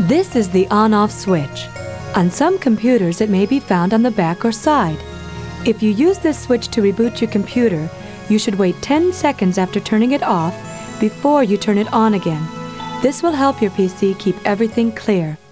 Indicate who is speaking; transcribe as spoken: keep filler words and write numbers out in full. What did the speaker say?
Speaker 1: This is the on-off switch. On some computers, it may be found on the back or side. If you use this switch to reboot your computer, you should wait ten seconds after turning it off before you turn it on again. This will help your P C keep everything clear.